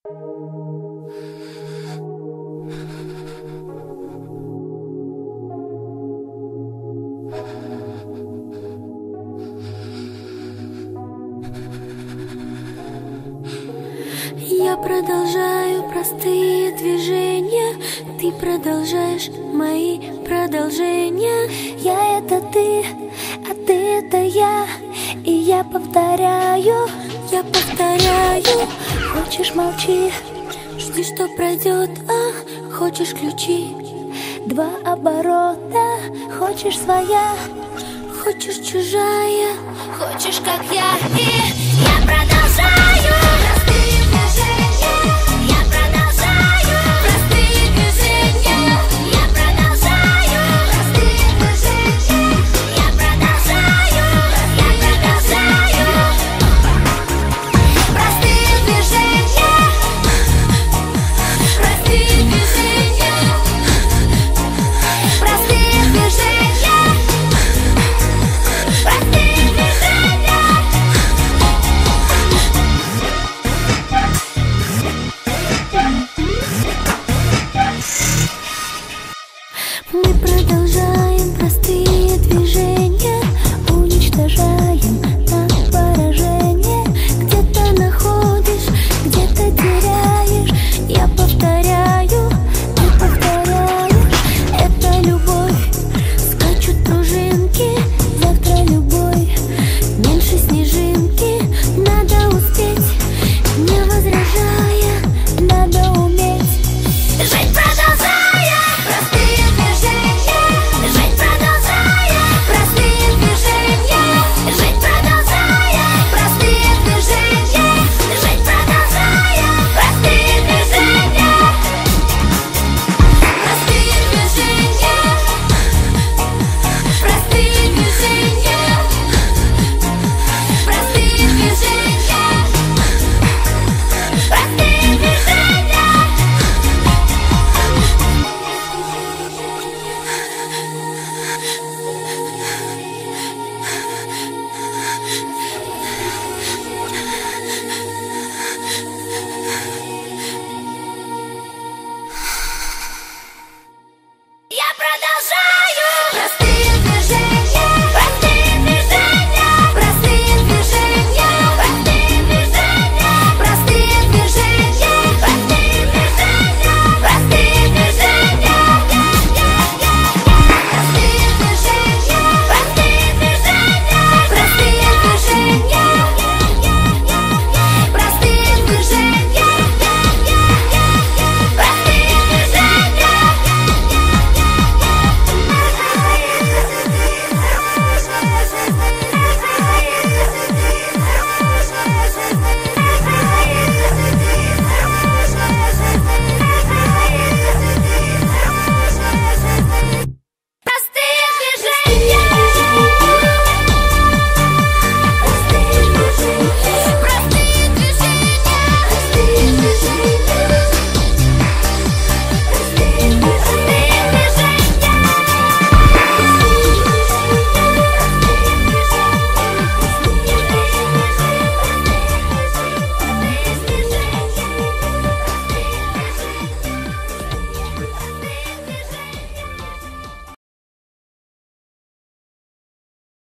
Я продолжаю простые движения, ты продолжаешь мои продолжения. Я — это ты, а ты — это я. И я повторяю. Хочешь — молчи, жди, что пройдет, хочешь — ключи. Два оборота, хочешь — своя, хочешь — чужая, хочешь — как я. И я продолжаю.